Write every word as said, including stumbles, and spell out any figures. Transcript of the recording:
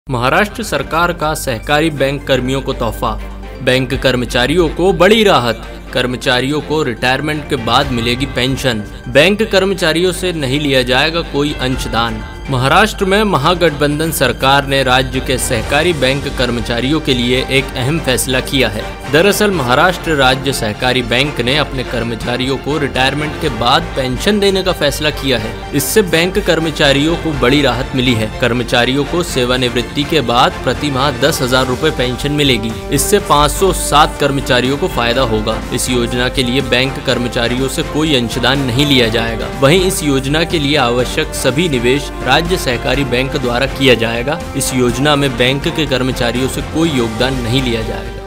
महाराष्ट्र सरकार का सहकारी बैंक कर्मियों को तोहफा। बैंक कर्मचारियों को बड़ी राहत। कर्मचारियों को रिटायरमेंट के बाद मिलेगी पेंशन। बैंक कर्मचारियों से नहीं लिया जाएगा कोई अंशदान। महाराष्ट्र में महागठबंधन सरकार ने राज्य के सहकारी बैंक कर्मचारियों के लिए एक अहम फैसला किया है। दरअसल महाराष्ट्र राज्य सहकारी बैंक ने अपने कर्मचारियों को रिटायरमेंट के बाद पेंशन देने का फैसला किया है। इससे बैंक कर्मचारियों को बड़ी राहत मिली है। कर्मचारियों को सेवानिवृत्ति के बाद प्रति माह दस हजार रूपए पेंशन मिलेगी। इससे पाँच सौ सात कर्मचारियों को फायदा होगा। इस योजना के लिए बैंक कर्मचारियों से कोई अंशदान नहीं लिया जाएगा। वहीं इस योजना के लिए आवश्यक सभी निवेश राज्य सहकारी बैंक द्वारा किया जाएगा। इस योजना में बैंक के कर्मचारियों से कोई योगदान नहीं लिया जाएगा।